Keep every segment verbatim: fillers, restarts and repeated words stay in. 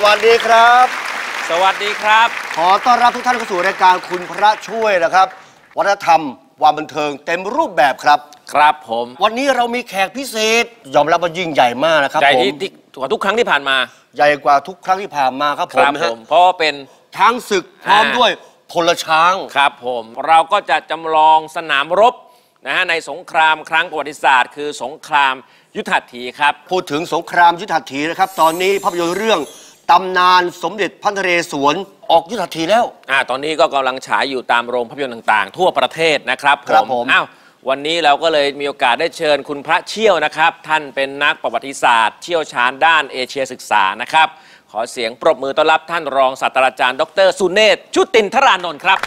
วัสดีครับสวัสดีครับขอต้อนรับทุกท่านเข้าสู่รายการคุณพระช่วยนะครับวัฒนธรรมความบันเทิงเต็มรูปแบบครับครับผมวันนี้เรามีแขกพิเศษยอมรับว่ายิ่งใหญ่มากนะครับใหญ่ที่กว่าทุกครั้งที่ผ่านมาใหญ่กว่าทุกครั้งที่ผ่านมาครับผมครับผมเพราะเป็นช้างศึกพร้อมด้วยพลช้างครับผมเราก็จะจำลองสนามรบนะฮะในสงครามครั้งประวัติศาสตร์คือสงครามยุทธหัตถีครับพูดถึงสงครามยุทธหัตถีนะครับตอนนี้ภาพยนตร์เรื่องตำนานสมเด็จพระนเรศวรออกยุทธหัตถีแล้วอ่าตอนนี้ก็กำลังฉายอยู่ตามโรงภาพยนตร์ต่างๆทั่วประเทศนะครับครับผมอ้าววันนี้เราก็เลยมีโอกาสได้เชิญคุณพระเชี่ยวนะครับท่านเป็นนักประวัติศาสตร์เชี่ยวชาญด้านเอเชียศึกษานะครับขอเสียงปรบมือต้อนรับท่านรองศาสตราจารย์ดรสุเนศชุตินทรานนท์ครับ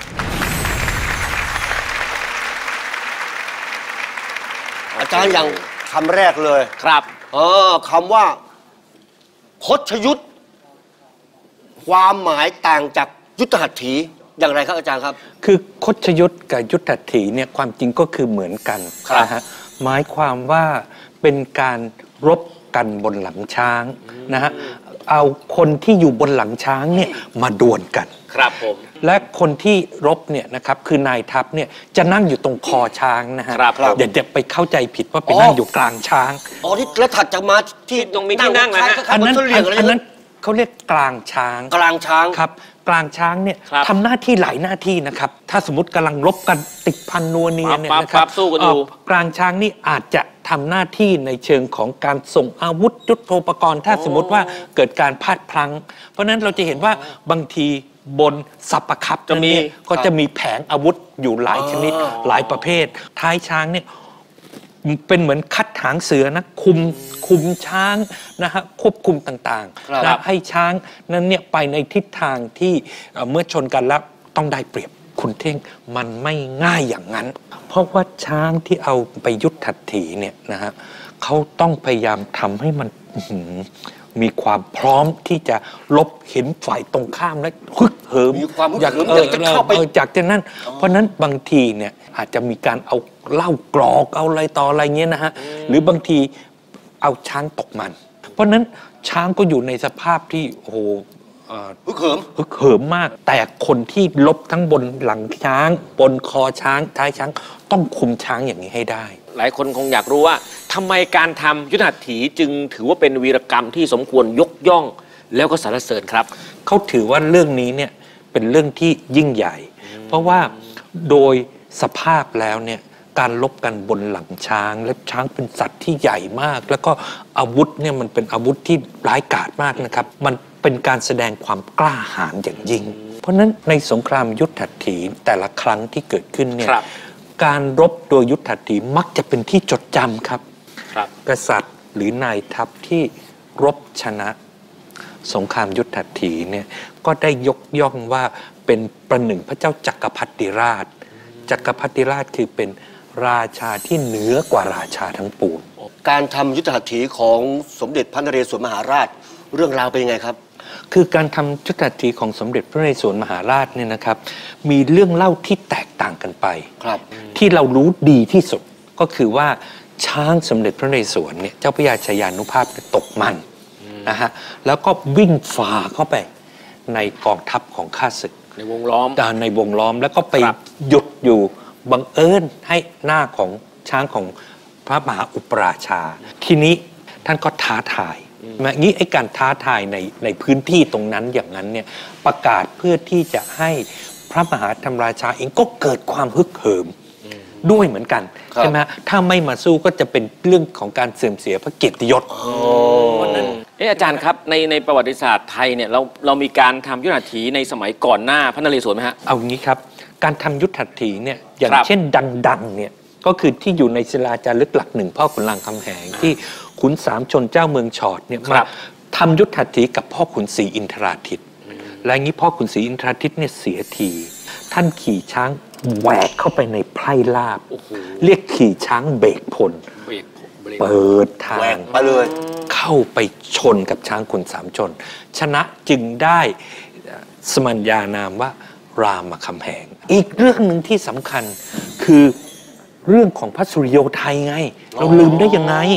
อาจารย์อย่างคำแรกเลยครับเออคำว่าคชยุทธความหมายต่างจากยุทธหัตถีอย่างไรครับอาจารย์ครับคือคชยุทธกับยุทธหัตถีเนี่ยความจริงก็คือเหมือนกันนะฮะหมายความว่าเป็นการรบกันบนหลังช้างนะฮะเอาคนที่อยู่บนหลังช้างเนี่ยมาดวลกันครับผมและคนที่รบเนี่ยนะครับคือนายทัพเนี่ยจะนั่งอยู่ตรงคอช้างนะฮะอย่าจะไปเข้าใจผิดว่าไปนั่งอยู่กลางช้างอ๋อที่แล้วถัดจากมาที่ตรงมีที่นั่งนะอันนั้นอันนั้นเขาเรียกกลางช้างกลางช้างครับกลางช้างเนี่ยทำหน้าที่หลายหน้าที่นะครับถ้าสมมติกำลังรบกันติดพันนัวเนียเนี่ยนะครับกลางช้างนี่อาจจะทำหน้าที่ในเชิงของการส่งอาวุธยุทโธปกรณ์ถ้าสมมติว่าเกิดการพลาดพลั้งเพราะนั้นเราจะเห็นว่าบางทีบนสัปปะคับจะมีก็จะมีแผงอาวุธอยู่หลายชนิดหลายประเภทท้ายช้างเนี่ยเป็นเหมือนคัดหางเสือนะคุมคุมช้างนะฮะควบคุมต่างๆนะให้ช้างนั้นเนี่ยไปในทิศทางที่เมื่อชนกันแล้วต้องได้เปรียบคุณเท่งมันไม่ง่ายอย่างนั้นเพราะว่าช้างที่เอาไปยุทธหัตถีเนี่ยนะฮะเขาต้องพยายามทำให้มันมีความพร้อมที่จะลบเห็นฝ่ายตรงข้ามและฮึกเหิมอยากจะเข้าไปจากจากนั้นเพราะนั้นบางทีเนี่ยอาจจะมีการเอาเหล้ากรอกเอาอะไรต่ออะไรเงี้ยนะฮะหรือบางทีเอาช้างตกมันเพราะนั้นช้างก็อยู่ในสภาพที่โอ้โหฮึกเหิมฮึกเหิมมากแต่คนที่ลบทั้งบนหลังช้างบนคอช้างท้ายช้างต้องคุมช้างอย่างนี้ให้ได้หลายคนคงอยากรู้ว่าทำไมการทำยุทธหัตถีจึงถือว่าเป็นวีรกรรมที่สมควรยกย่องแล้วก็สรรเสริญครับเขาถือว่าเรื่องนี้เนี่ยเป็นเรื่องที่ยิ่งใหญ่เพราะว่าโดยสภาพแล้วเนี่ยการลบกันบนหลังช้างและช้างเป็นสัตว์ที่ใหญ่มากแล้วก็อาวุธเนี่ยมันเป็นอาวุธที่ร้ายกาจมากนะครับมันเป็นการแสดงความกล้าหาญอย่างยิ่งเพราะนั้นในสงครามยุทธหัตถีแต่ละครั้งที่เกิดขึ้นเนี่ยการรบโดยยุทธหัตถีมักจะเป็นที่จดจำครับกษัตริย์หรือนายทัพที่รบชนะสงครามยุทธหัตถีเนี่ยก็ได้ยกย่องว่าเป็นประหนึ่งพระเจ้าจักรพรรดิราชจักรพรรดิราชคือเป็นราชาที่เหนือกว่าราชาทั้งปวงการทำยุทธหัตถีของสมเด็จพระนเรศวรมหาราชเรื่องราวเป็นยังไงครับคือการทำยุทธหัตถีของสมเด็จพระนเรศวรมหาราชเนี่ยนะครับมีเรื่องเล่าที่แตกต่างกันไปครับที่เรารู้ดีที่สุดก็คือว่าช้างสมเด็จพระนเรศวรเนี่ยเจ้าพระยาชยานุภาพตกมันนะฮะแล้วก็วิ่งฝ่าเข้าไปในกองทัพของข้าศึกในวงล้อมในวงล้อมแล้วก็ไปหยุดอยู่บังเอิญให้หน้าของช้างของพระมหาอุปราชาทีนี้ท่านก็ท้าทายแบบนี้ไอ้การท้าทายในในพื้นที่ตรงนั้นอย่างนั้นเนี่ยประกาศเพื่อที่จะให้พระมหาธรรมราชาเองก็เกิดความฮึกเหิมด้วยเหมือนกันใช่ไหมถ้าไม่มาสู้ก็จะเป็นเรื่องของการเสื่อมเสียพระเกียรติยศเพราะนั้นเอออาจารย์ครับในในประวัติศาสตร์ไทยเนี่ยเราเรามีการทำยุทธหัตถีในสมัยก่อนหน้าพระนเรศวรไหมฮะเอางี้ครับการทำยุทธหัตถีเนี่ยอย่างเช่นดังๆเนี่ยก็คือที่อยู่ในศิลาจารึกหลักหนึ่งพ่อขุนรามคำแหงที่ขุนสามชนเจ้าเมืองฉอดเนี่ยมาทำยุทธหัตถีกับพ่อขุนศรีอินทราทิตและงี้พ่อขุนศรีอินทราทิตเนี่ยเสียทีท่านขี่ช้างแหวกเข้าไปในไพร่ลาบเรียกขี่ช้างเบรกพลเปิดทางมาเลยเข้าไปชนกับช้างขุนสามชนชนะจึงได้สมัญญานามว่ารามคำแหงอีกเรื่องหนึ่งที่สำคัญคือเรื่องของพระสุริโยไทยไงเราลืมได้ยังไง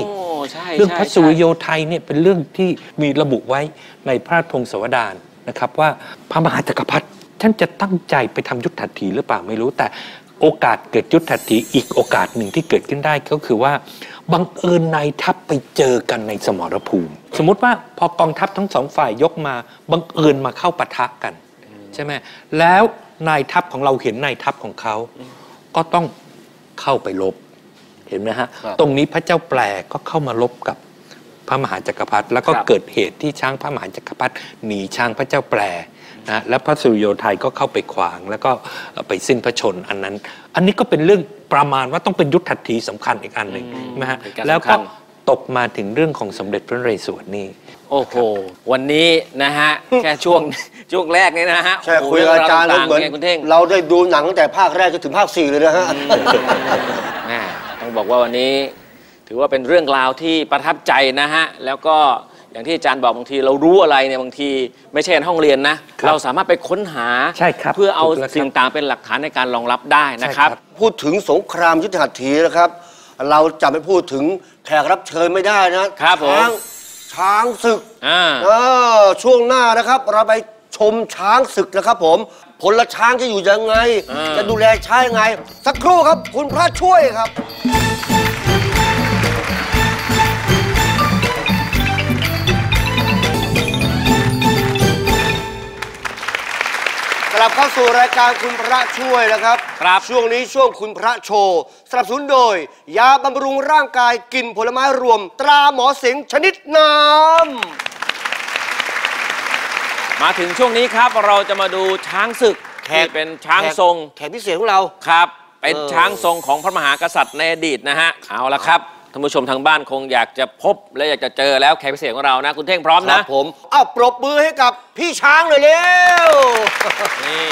ใช่เรื่องใช่พระสุริโยไทยเนี่ยเป็นเรื่องที่มีระบุไว้ในพระราชพงศาวดารนะครับว่าพระมหาจักรพรรดิท่านจะตั้งใจไปทำยุทธหัตถีหรือเปล่าไม่รู้แต่โอกาสเกิดยุทธหัตถีอีกโอกาสหนึ่งที่เกิดขึ้นได้ก็คือว่าบังเอิญนายทัพไปเจอกันในสมรภูมิสมมุติว่าพอกองทัพทั้งสองฝ่ายยกมาบังเอิญมาเข้าปะทะกันใช่ไหมแล้วนายทัพของเราเห็นนายทัพของเขาก็ต้องเข้าไปรบเห็นไหมฮะตรงนี้พระเจ้าแปลก็เข้ามารบกับพระมหาจักรพรรดิแล้วก็เกิดเหตุที่ช้างพระมหาจักรพรรดิหนีช้างพระเจ้าแปลนะแล้วพระสุริโยไทยก็เข้าไปขวางแล้วก็ไปสิ้นพระชนอันนั้นอันนี้ก็เป็นเรื่องประมาณว่าต้องเป็นยุทธหัตถีสำคัญอีกอันหนึ่งนะฮะแล้วก็ตกมาถึงเรื่องของสมเด็จพระนเรศวรนี่โอ้โหวันนี้นะฮะแค่ช่วงช่วงแรกนี่นะฮะใช่คุยกับอาจารย์แล้วเหมือนเราได้ดูหนังตั้งแต่ภาคแรกจนถึงภาคสี่เลยนะฮะต้องบอกว่าวันนี้ถือว่าเป็นเรื่องราวที่ประทับใจนะฮะแล้วก็อย่างที่อาจารย์บอกบางทีเรารู้อะไรเนี่ยบางทีไม่ใช่ห้องเรียนนะเราสามารถไปค้นหาเพื่อเอาสิ่งต่างเป็นหลักฐานในการรองรับได้นะครับพูดถึงสงครามยุทธหัตถีนะครับเราจะไม่พูดถึงแขกรับเชิญไม่ได้นะครับช้างช้างศึกช่วงหน้านะครับเราไปชมช้างศึกนะครับผมผลช้างจะอยู่ยังไงจะดูแลช้างยังไงสักครู่ครับคุณพระช่วยครับกลับเข้าสู่รายการคุณพระช่วยนะครับครับช่วงนี้ช่วงคุณพระโชว์สนับสนุนโดยยาบำรุงร่างกายกินผลไม้รวมตราหมอเสงชนิดน้ำมาถึงช่วงนี้ครับเราจะมาดูช้างศึกที่เป็นช้างทรงแขกพิเศษของเราครับเป็นช้างทรงของพระมหากษัตริย์ในอดีตนะฮะเอาละครับท่านผู้ชมทางบ้านคงอยากจะพบและอยากจะเจอแล้วแขกพิเศษของเรานะคุณเท่งพร้อมนะผมอ้าวปรบมือให้กับพี่ช้างเลยเร็วนี่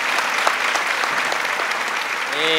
นี่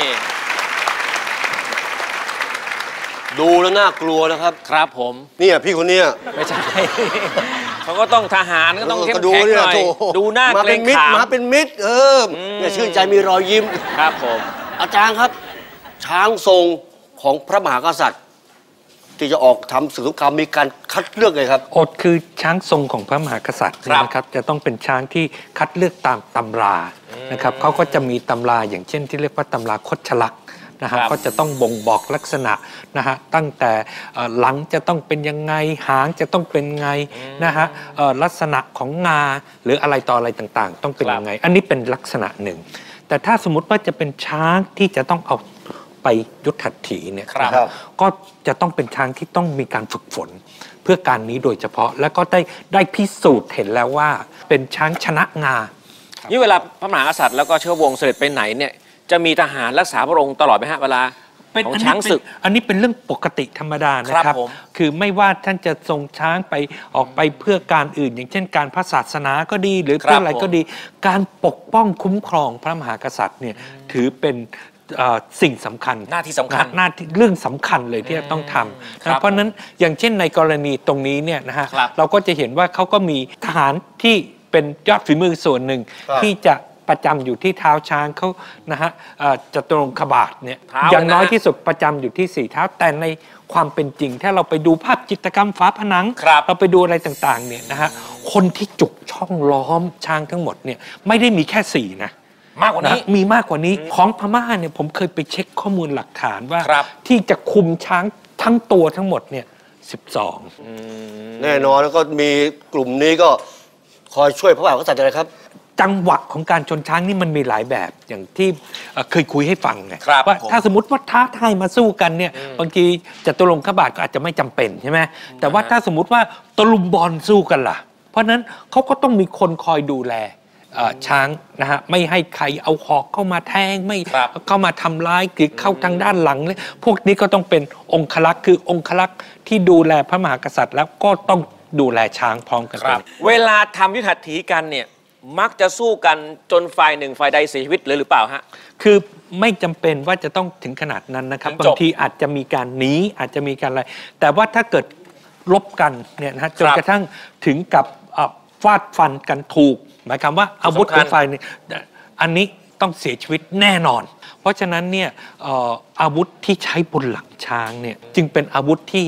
ดูแล้วน่ากลัวนะครับครับผมเนี่ยพี่คนเนี้ยไม่ใช่เขาก็ต้องทหารก็ต้องเข้มแข็งหน่อยดูหน้าเกรงขามมาเป็นมิตรเออเนี่ยชื่นใจมีรอยยิ้มครับผมอาจารย์ครับช้างทรงของพระมหากษัตริย์ที่จะออกทำศึกสงครามมีการคัดเลือกเลยครับอดคือช้างทรงของพระมหากษัตริย์นะครับจะต้องเป็นช้างที่คัดเลือกตามตำรานะครับเขาก็จะมีตำราอย่างเช่นที่เรียกว่าตำราคชลักษณ์นะฮะก็จะต้องบ่งบอกลักษณะนะฮะตั้งแต่หลังจะต้องเป็นยังไงหางจะต้องเป็นไงนะฮะลักษณะของงาหรืออะไรต่ออะไรต่างๆต้องเป็นยังไงอันนี้เป็นลักษณะหนึ่งแต่ถ้าสมมติว่าจะเป็นช้างที่จะต้องเอาไปยุทธหัตถีเนี่ยก็จะต้องเป็นช้างที่ต้องมีการฝึกฝนเพื่อการนี้โดยเฉพาะแล้วก็ได้ได้พิสูจน์เห็นแล้วว่าเป็นช้างชนะงานี่เวลาพระมหากษัตริย์แล้วก็เชื้อวงศ์เสด็จไปไหนเนี่ยจะมีทหารรักษาพระองค์ตลอดไหมฮะเวลาของช้างศึกอันนี้เป็นเรื่องปกติธรรมดานะครับคือไม่ว่าท่านจะทรงช้างไปออกไปเพื่อการอื่นอย่างเช่นการพระศาสนาก็ดีหรือเพื่ออะไรก็ดีการปกป้องคุ้มครองพระมหากษัตริย์เนี่ยถือเป็นสิ่งสำคัญหน้าที่สำคัญหน้าที่เรื่องสำคัญเลยที่จะต้องทำนะเพราะนั้นอย่างเช่นในกรณีตรงนี้เนี่ยนะฮะเราก็จะเห็นว่าเขาก็มีทหารที่เป็นยอดฝีมือส่วนหนึ่งที่จะประจำอยู่ที่เท้าช้างเขานะฮะจตุรงคบาทเนี่ยอย่างน้อยที่สุดประจำอยู่ที่สี่เท้าแต่ในความเป็นจริงถ้าเราไปดูภาพจิตรกรรมฝาผนังเราไปดูอะไรต่างๆเนี่ยนะฮะคนที่จุกช่องล้อมช้างทั้งหมดเนี่ยไม่ได้มีแค่สี่นะมากกว่านี้มีมากกว่านี้ของพม่าเนี่ยผมเคยไปเช็คข้อมูลหลักฐานว่าที่จะคุมช้างทั้งตัวทั้งหมดเนี่ยสิบสองแน่นอนแล้วก็มีกลุ่มนี้ก็คอยช่วยพระมหากษัตริย์อะไรครับจังหวะของการชนช้างนี่มันมีหลายแบบอย่างที่เคยคุยให้ฟังไงว่าถ้าสมมติว่าท้าทายมาสู้กันเนี่ยบางทีจตุรงคบาทก็อาจจะไม่จำเป็นใช่ไหมแต่ว่าถ้าสมมติว่าตะลุมบอลสู้กันล่ะเพราะนั้นเขาก็ต้องมีคนคอยดูแลช้างนะฮะไม่ให้ใครเอาหอกเข้ามาแทงไม่เข้ามาทำร้ายหรือเข้าทางด้านหลังเลยพวกนี้ก็ต้องเป็นองครักษ์คือองครักษ์ที่ดูแลพระมหากษัตริย์แล้วก็ต้องดูแลช้างพร้อมกันเวลาทำยุทธหัตถีกันเนี่ยมักจะสู้กันจนฝ่ายหนึ่งฝ่ายใดเสียชีวิตเลยหรือเปล่าฮะคือไม่จำเป็นว่าจะต้องถึงขนาดนั้นนะครับบางทีอาจจะมีการหนีอาจจะมีการอะไรแต่ว่าถ้าเกิดรบกันเนี่ยนะจนกระทั่งถึงกับฟาดฟันกันถูกหมายความว่าอาวุธของฝ่ายนี้อันนี้ต้องเสียชีวิตแน่นอนเพราะฉะนั้นเนี่ยอาวุธที่ใช้บนหลังช้างเนี่ยจึงเป็นอาวุธที่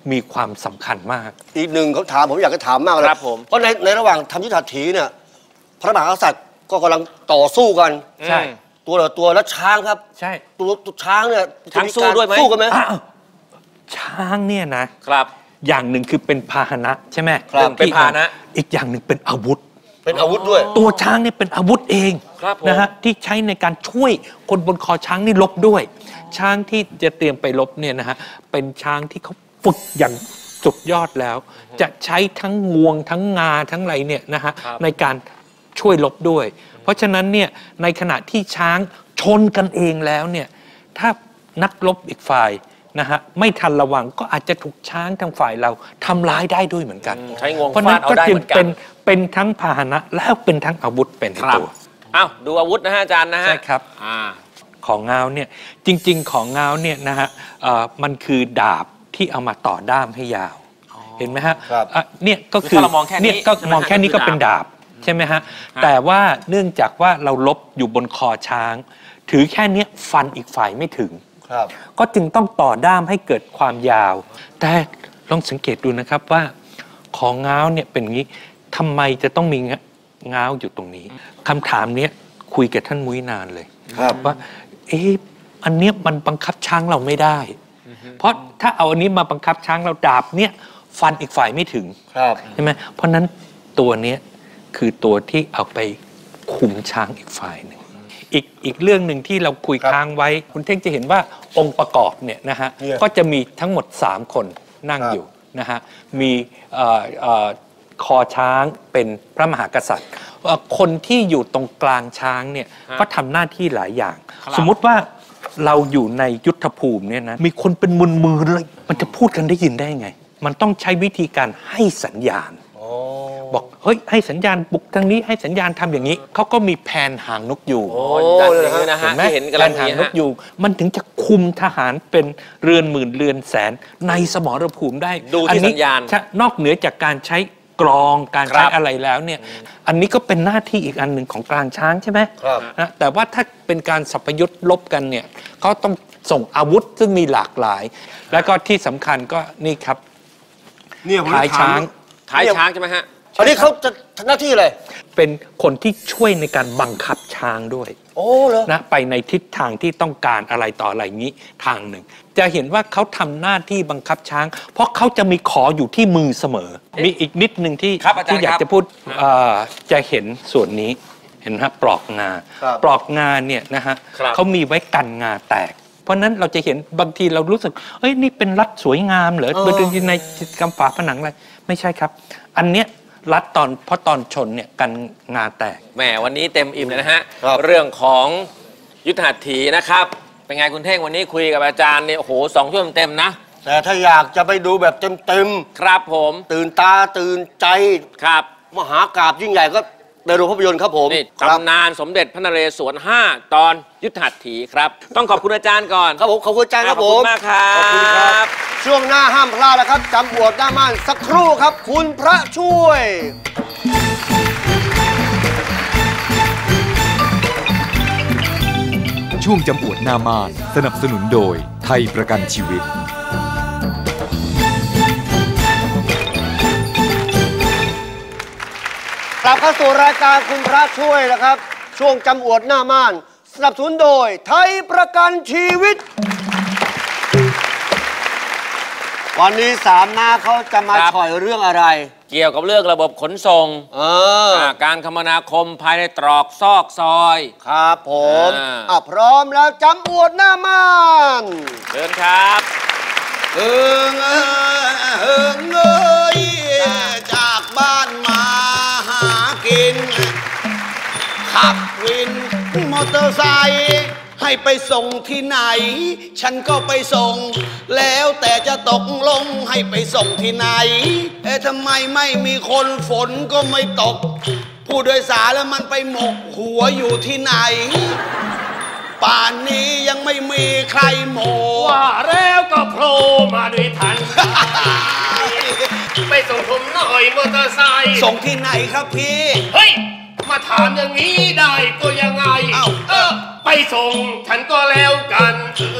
มีความสำคัญมากอีกหนึ่งเขาถามผมอยากจะถามมากเลยครับผมเพราะในในระหว่างทำยุทธหัตถีเนี่ยพระมหากษัตริย์ก็กำลังต่อสู้กันใช่ตัวต่อตัวแล้วช้างครับใช่ตัวตัวช้างเนี่ยช้างสู้ด้วยไหมสู้กันไหมช้างเนี่ยนะครับอย่างหนึ่งคือเป็นพาหนะใช่ไหมเป็นพาหนะอีกอย่างหนึ่งเป็นอาวุธเป็นอาวุธด้วยตัวช้างเนี่ยเป็นอาวุธเองนะฮะที่ใช้ในการช่วยคนบนคอช้างนี่รบด้วยช้างที่จะเตรียมไปรบเนี่ยนะฮะเป็นช้างที่เขาฝึกอย่างสุดยอดแล้วจะใช้ทั้งงวงทั้งงาทั้งอะไรเนี่ยนะฮะในการช่วยรบด้วยเพราะฉะนั้นเนี่ยในขณะที่ช้างชนกันเองแล้วเนี่ยถ้านักรบอีกฝ่ายนะฮะไม่ทันระวังก็อาจจะถูกช้างทางฝ่ายเราทำร้ายได้ด้วยเหมือนกันใช้งวงฟาดเอาได้เหมือนกันเป็นเป็นทั้งพาหนะแล้วเป็นทั้งอาวุธเป็นตัวอ้าวดูอาวุธนะฮะอาจารย์นะฮะใช่ครับของเงาเนี่ยจริงๆของเงาเนี่ยนะฮะมันคือดาบที่เอามาต่อด้ามให้ยาวเห็นไหมฮะเนี่ยก็คือเนี่ยก็มองแค่นี้ก็เป็นดาบใช่ไหมฮะแต่ว่าเนื่องจากว่าเราลบอยู่บนคอช้างถือแค่นี้ฟันอีกฝ่ายไม่ถึงก็จึงต้องต่อด้ามให้เกิดความยาวแต่ลองสังเกตดูนะครับว่าของเงาเนี่ยเป็นงี้ทำไมจะต้องมีเงาอยู่ตรงนี้คำถามนี้คุยกับท่านมุ้ยนานเลยว่าเอ๊ะอันเนี้ยมันบังคับช้างเราไม่ได้เพราะถ้าเอาอันนี้มาบังคับช้างเราดาบเนี่ยฟันอีกฝ่ายไม่ถึงใช่ไหมเพราะนั้นตัวเนี้ยคือตัวที่เอาไปคุมช้างอีกฝ่ายหนึ่งอีกอีกเรื่องหนึ่งที่เราคุยค้างไว้คุณเท่งจะเห็นว่าองค์ประกอบเนี่ยนะฮะก็จะมีทั้งหมดสามคนนั่งอยู่นะฮะมีคอช้างเป็นพระมหากษัตริย์คนที่อยู่ตรงกลางช้างเนี่ยก็ทำหน้าที่หลายอย่างสมมุติว่าเราอยู่ในยุทธภูมิเนี่ยนะมีคนเป็นมือมือเลยมันจะพูดกันได้ยินได้ไงมันต้องใช้วิธีการให้สัญญาณบอกเฮ้ยให้สัญญาณบุกทางนี้ให้สัญญาณทำอย่างนี้เขาก็มีแผนหางนกยูงเห็นไหมเห็นแผนหางนกยูงมันถึงจะคุมทหารเป็นเรือนหมื่นเรือนแสนในสมรภูมิได้ดูที่สัญญาณนอกเหนือจากการใช้กรองการใช้อะไรแล้วเนี่ยอันนี้ก็เป็นหน้าที่อีกอันหนึ่งของกลางช้างใช่ไหมนะแต่ว่าถ้าเป็นการสัพยุทธ์ลบกันเนี่ยเขาต้องส่งอาวุธซึ่งมีหลากหลายแล้วก็ที่สำคัญก็นี่ครับท้ายช้างท้ายช้างใช่ไหมฮะอันนี้เขาจะทำหน้าที่อะไรเป็นคนที่ช่วยในการบังคับช้างด้วยโอ้เหรอนะไปในทิศทางที่ต้องการอะไรต่ออะไรนี้ทางหนึ่งจะเห็นว่าเขาทำหน้าที่บังคับช้างเพราะเขาจะมีขออยู่ที่มือเสมอมีอีกนิดหนึ่งที่ที่อยากจะพูดจะเห็นส่วนนี้เห็นไหมปลอกงาปลอกงาเนี่ยนะฮะเขามีไว้กันงาแตกเพราะนั้นเราจะเห็นบางทีเรารู้สึกเอ้ยนี่เป็นรัดสวยงามเหรอเป็นในจิตรกรรมฝาผนังอะไรไม่ใช่ครับอันเนี้ยรัดตอนเพราะตอนชนเนี่ยกันงาแตกแหมวันนี้เต็มอิ่มเลยนะฮะเรื่องของยุทธหัตถีนะครับเป็นไงคุณเท่งวันนี้คุยกับอาจารย์เนี่ยโอ้โหสองชั่วโมงเต็มนะแต่ถ้าอยากจะไปดูแบบเต็มๆครับผมตื่นตาตื่นใจครับมหากาพย์ยิ่งใหญ่ก็ในโรงภาพยนตร์ครับผมนี่ตำนานสมเด็จพระนเรศวรห้าตอนยุทธหัตถีครับต้องขอบคุณอาจารย์ก่อนครับผมขอบคุณอาจารย์ครับผมขอบคุณมากครับขอบคุณครับช่วงหน้าห้ามพลาดแล้วครับจำบวชหน้าม่านสักครู่ครับคุณพระช่วยช่วงจำอวดหน้าม่านสนับสนุนโดยไทยประกันชีวิตกลับเข้าสู่รายการคุณพระช่วยนะครับช่วงจำอวดหน้าม่านสนับสนุนโดยไทยประกันชีวิตวันนี้สามน้าเขาจะมาฉ่อยเรื่องอะไรเกี่ยวกับเรื่องระบบขนส่งเออการคมนาคมภายในตรอกซอกซอยครับผมอ่ะพร้อมแล้วจำอวดหน้าม่านเชิญครับเอิงเอิงเอิงเอ้ยจากบ้านมาหากินขับวินมอเตอร์ไซค์ให้ไปส่งที่ไหนฉันก็ไปส่งแล้วแต่จะตกลงให้ไปส่งที่ไหนเอ๊ะทำไมไม่มีคนฝนก็ไม่ตกผู้โดยสารแล้วมันไปหมกหัวอยู่ที่ไหนป่านนี้ยังไม่มีใครโมว่าแล้วก็โผล่มาด้วยทันไปส่งผมหน่อยมอเตอร์ไซค์ส่งที่ไหนครับพี่เฮ้ยมาถามอย่างนี้ได้ก็ยังไงเอ้าเออไปส่งฉันก็แล้วกันเออ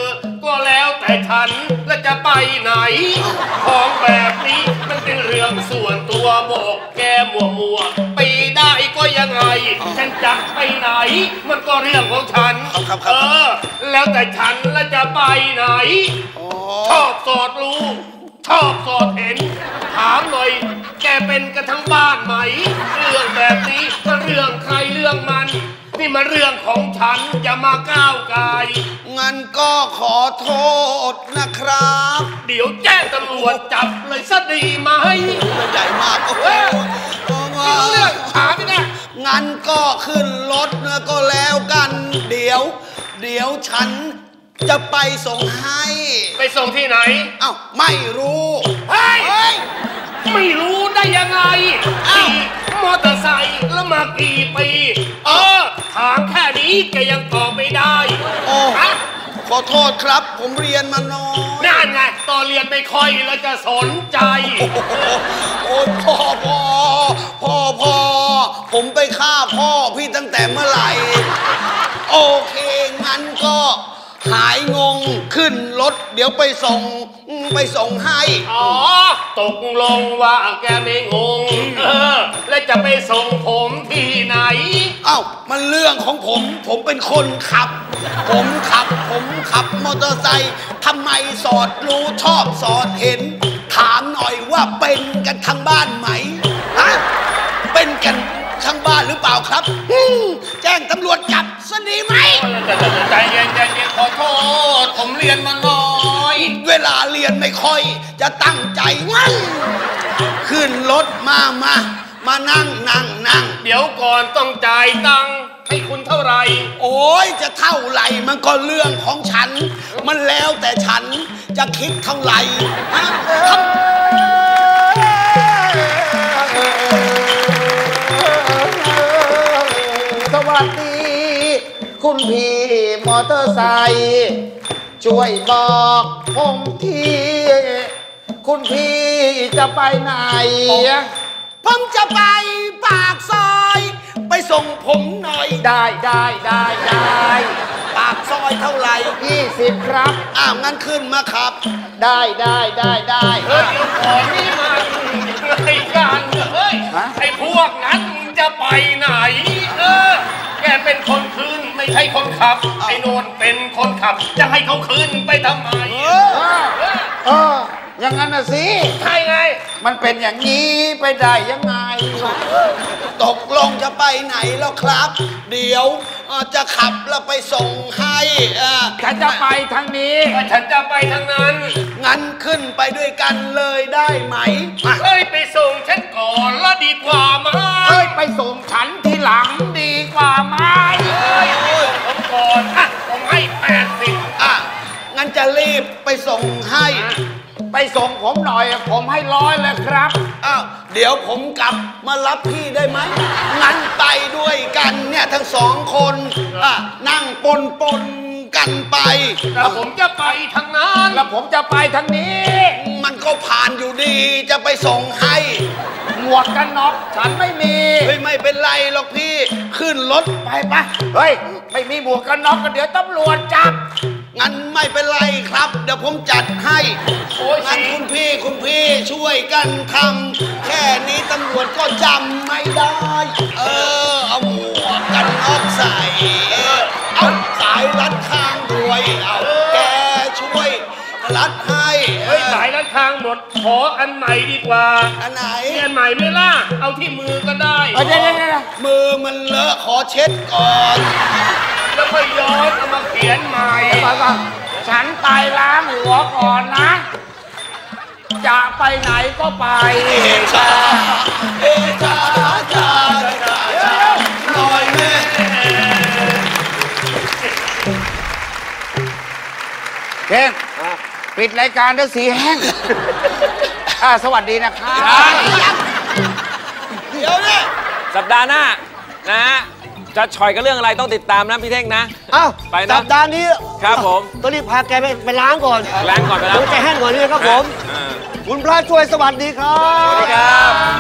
ก็แล้วแต่ฉันและจะไปไหนของแบบนี้มันเป็นเรื่องส่วนตัวบอกแกมัวมัวไปได้ก็ยังไงฉันจะไปไหนมันก็เรื่องของฉันเออแล้วแต่ฉันและจะไปไหนชอบสอดรู้ชอบสอดเห็นถามหน่อยแกเป็นกันทั้งบ้านไหมเรื่องแบบนี้ก็เรื่องใครเรื่องมันนี่มันเรื่องของฉันอย่ามาก้าวกายงั้นก็ขอโทษนะครับเดี๋ยวแจ้งตำรวจจับเลยซะดีไหมใหญ่มากโอ้โหไม่รู้เรื่องถามนี่นะงั้นก็ขึ้นรถนะก็แล้วกันเดี๋ยวเดี๋ยวฉันจะไปส่งให้ไปส่งที่ไหนอ้าวไม่รู้เฮ้ยไม่รู้ได้ยังไงขี่มอเตอร์ไซค์แล้วมากี่ปีเออถามแค่นี้แกยังตอบไม่ได้โอ้ขอโทษครับผมเรียนมาน้อยนั่นไงตอนเรียนไม่ค่อยแล้วจะสนใจโอ้พ่อพ่อพ่อพ่อผมไปฆ่าพ่อพี่ตั้งแต่เมื่อไหร่โอเคงั้นก็หายงงขึ้นรถเดี๋ยวไปส่งไปส่งให้อ๋อตกลงว่าแกไม่งงเออแล้วจะไปส่งผมที่ไหนเอ้ามันเรื่องของผมผมเป็นคนขับผมขับผมขับมอเตอร์ไซค์ทำไมสอดรู้ชอบสอดเห็นถามหน่อยว่าเป็นกันทั้งบ้านไหมฮะเป็นกันทั้งบ้านหรือเปล่าครับแจ้งตำรวจจับซะดีไหมใจเย็นใจเย็นขอโทษผมเรียนมาน้อยเวลาเรียนไม่ค่อยจะตั้งใจงั้นขึ้นรถมามามานั่งนั่งนั่งเดี๋ยวก่อนต้องจ่ายตังค์ให้คุณเท่าไหร่โอ้ยจะเท่าไหร่มันก็เรื่องของฉันมันแล้วแต่ฉันจะคิดเท่าไหร่ฮะสวัสดีคุณพี่มอเตอร์ไซค์ช่วยบอกผมทีคุณพี่จะไปไหนผมจะไปปากซอยไปส่งผมหน่อยได้ได้ได้ได้ปากซอยเท่าไหร่ยี่สิบครับอ้าวงั้นขึ้นมาครับได้ได้ได้ได้เฮ้ยเดี๋ยวขอนี่มาไอ้การเฮ้ยไอ้พวกนั้นจะไปไหนเออแกเป็นคนขึ้นไม่ใช่คนขับไอ้โนนเป็นคนขับจะให้เขาขึ้นไปทำไมเออเอออย่างนั้นน่ะสิใช่ไงมันเป็นอย่างนี้ไปได้ยังไงตกลงจะไปไหนแล้วครับเดี๋ยวจะขับแล้วไปส่งให้ฉันจะไปทางนี้ฉันจะไปทางนั้นงั้นขึ้นไปด้วยกันเลยได้ไหมเฮ้ยไปส่งฉันก่อนแล้วดีกว่าไหมเฮ้ยไปส่งฉันทีหลังดีกว่าไหมเฮ้ยผมก่อนอ่ะผมให้แปดสิบอ่ะงั้นจะรีบไปส่งให้ไปส่งผมหน่อยผมให้ร้อยเลยครับอ้าวเดี๋ยวผมกลับมารับพี่ได้ไหมงั้นไปด้วยกันเนี่ยทั้งสองคนอ่ะนั่งปนปนกันไปแล้วผมจะไปทางนั้นแล้วผมจะไปทางนี้มันก็ผ่านอยู่ดีจะไปส่งให้หมวกกันน็อกฉันไม่มีเฮ้ยไม่เป็นไรหรอกพี่ขึ้นรถไปปะเฮ้ยไม่มีหมวกกันน็อกก็เดี๋ยวตำรวจจับงั้นไม่เป็นไรครับเดี๋ยวผมจัดให้งั้นคุณพี่คุณพี่ช่วยกันทำแค่นี้ตำรวจก็จำไม่ได้เออเอาหมวกกันน็อกใส่เอาสายรัดข้างด้วยเอาแกช่วยรัดให้เฮ้ยสายรัดข้างหมดขออันใหม่ดีกว่าอันไหนอันใหม่ไม่ล่ะเอาที่มือก็ได้เดี๋ยวมือมันเลอะขอเช็ดก่อนแล้วค่อยย้อนเอามาเขียนใหม่ฉันไปล้างหัวก่อนนะจะไปไหนก็ไปเอชาเอชาชาชาหน่อยแม่เก่งปิดรายการด้วยสีแห้งสวัสดีนะครับเดี๋ยวเนี่ยสัปดาห์หน้านะจะฉ่อยกับเรื่องอะไรต้องติดตามนะพี่เท่งนะอ้าวไปนะสัปดาห์นี้ครับผมต้องรีบพาแกไปไปล้างก่อนล้างก่อนไปล้างใจแห้งก่อนนี่ครับผมคุณพระช่วยสวัสดีครับสวัสดีครับ